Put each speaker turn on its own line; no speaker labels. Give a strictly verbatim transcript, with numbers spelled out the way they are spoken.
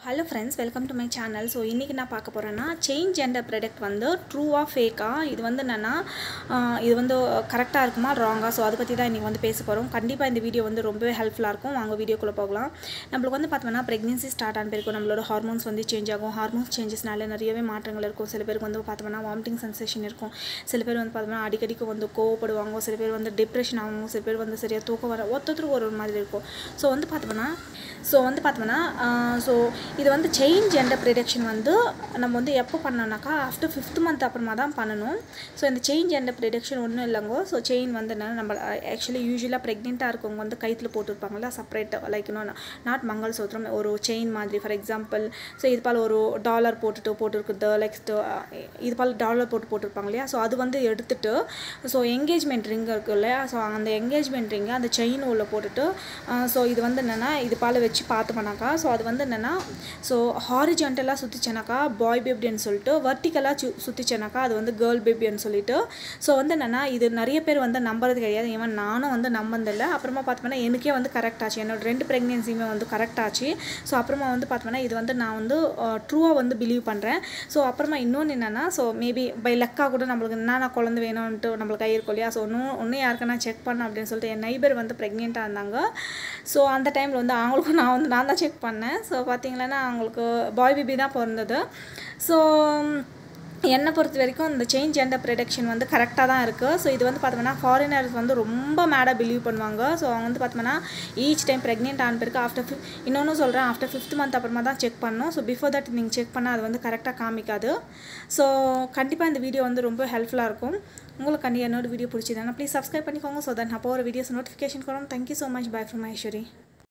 Hello friends, welcome to my channel. So இன்னைக்கு நான் பார்க்க போறேன்னா change gender predict வந்து true ஆ fake ஆ இது வந்து என்னன்னா இது வந்து கரெக்ட்டா இருக்குமா ராங்கா சோ அத பத்தி தான் இன்னைக்கு வந்து பேச போறோம். கண்டிப்பா இந்த வீடியோ வந்து ரொம்பவே ஹெல்ப்ஃபுல்லா இருக்கும். வாங்க வீடியோக்குள்ள போகலாம். நமக்கு வந்து பார்த்தோம்னா pregnancy ஸ்டார்ட் ஆன பிறகு நம்மளோட ஹார்மோன்ஸ் வந்து சேஞ்ச் ஆகும். ஹார்மோன்ஸ் சேஞ்சஸ்னால நிறையவே மாற்றங்கள் இருக்கும். சில பேருக்கு வந்து பார்த்தோம்னா vomiting sensation இருக்கும். சில பேர் வந்து பார்த்தோம்னா அடிக்கடிக்கு வந்து கோவப்படுவாங்க. சில பேர் வந்து டிப்ரஷன் ஆகும். சில பேர் வந்து சரியா தூக்கம் வர ஒவ்வொருத்தருக்கு ஒரு மாதிரி இருக்கும். சோ வந்து பார்த்தோம்னா சோ வந்து பார்த்தோம்னா சோ இது வந்து change gender prediction வந்து நம்ம வந்து எப்போ பண்ணனும்னாக்கா after fifth month அப்புறமா தான் பண்ணனும். சோ இந்த change gender prediction ஒண்ணும் இல்லங்க. சோ செயின் வந்து நம்ம actually usually pregnant-ஆ இருக்கவங்க வந்து கைத்துல போட்டுருப்பாங்கல separate like you know not mangalsutram ஒரு செயின் மாதிரி ஃபார் எக்ஸாம்பிள் சோ இது பால ஒரு டாலர் போட்டுட்டு போட்டுருக்குது லைக் இது பால டாலர் போட்டு போட்டுருப்பாங்க இல்லையா சோ அது வந்து எடுத்துட்டு சோ என்கேஜ்மென்ட் ரிங் இருக்கு இல்லையா சோ அந்த என்கேஜ்மென்ட் ரிங் அந்த செயின் உள்ள போட்டுட்டு சோ இது வந்து என்னன்னா இது பால வச்சு பார்த்தோம்னாக்கா சோ அது வந்து என்னன்னா சோ ஹாரிஜான்டலா சுத்திச்சனாக்கா பாய் பேபின்னு சொல்லிட்டு வெர்டிகலா சுத்திச்சனாக்கா அது வந்து கேர்ள் பேபின்னு சொல்லிட்டு சோ வந்து என்னன்னா இது நிறைய பேர் வந்து நம்பறது கிடையாது ஈவன் நானும் வந்து நம்பந்தல இல்ல அப்புறமா பார்த்தோம்னா எனக்கே வந்து கரெக்ட் ஆச்சு என்னோட ரெண்டு பிரெக்னன்சிமே வந்து கரெக்ட் ஆச்சு சோ அப்புறமா வந்து பார்த்தோம்னா இது வந்து நான் வந்து ட்ரூவா வந்து பிலீவ் பண்றேன் சோ அப்புறமா இன்னொன்னு என்னன்னா சோ மேபி பை லக்கா கூட நமக்கு என்னன்னா குழந்தை வேணும்னு நமக்கு கை இருக்கும் இல்லையா சோ இன்னும் யாருக்கனா செக் பண்ண அப்படினு சொல்லிட்டு என் நெய்பர் வந்து பிரெக்னன்ட்டா இருந்தாங்க சோ அந்த டைம்ல வந்து அவங்களுக்கு நான் வந்து நான் தான் செக் பண்ணேன் சோ பாத்தீங்கன்னா அவங்களுக்கு பாய் பேபி தான் பிறந்தது சோ என்ன பொறுத்த வரைக்கும் இந்த change gender prediction வந்து கரெக்ட்டா தான் இருக்கு சோ இது வந்து பார்த்தோம்னா foreigners வந்து ரொம்ப மேடா பிலீவ் பண்ணுவாங்க சோ அவங்க வந்து பார்த்தோம்னா ஈச் டைம் pregnant ஆன பிறகு after இன்னொன்னு சொல்றேன் after fifth month அப்புறமா தான் செக் பண்ணனும் சோ before that நீங்க செக் பண்ணா அது வந்து கரெக்ட்டா காமிக்காது சோ கண்டிப்பா இந்த வீடியோ வந்து ரொம்ப ஹெல்ப்ஃபுல்லா இருக்கும் உங்களுக்கு கண்டிப்பா என்னோட வீடியோ பிடிச்சதுனா ப்ளீஸ் subscribe பண்ணிக்கோங்க so that நான் போற வீடியோஸ் நோட்டிஃபிகேஷன் வரும் thank you so much bye from Aishwari